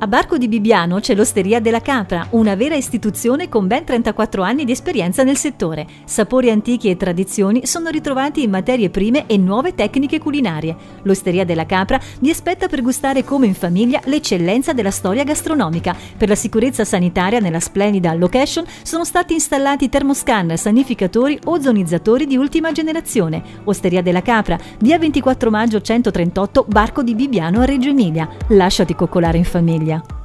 A Barco di Bibbiano c'è l'Osteria della Capra, una vera istituzione con ben 34 anni di esperienza nel settore. Sapori antichi e tradizioni sono ritrovati in materie prime e nuove tecniche culinarie. L'Osteria della Capra vi aspetta per gustare come in famiglia l'eccellenza della storia gastronomica. Per la sicurezza sanitaria nella splendida location sono stati installati termoscanner, sanificatori, ozonizzatori di ultima generazione. Osteria della Capra, via 24 maggio 138, Barco di Bibbiano a Reggio Emilia. Lasciati coccolare in famiglia.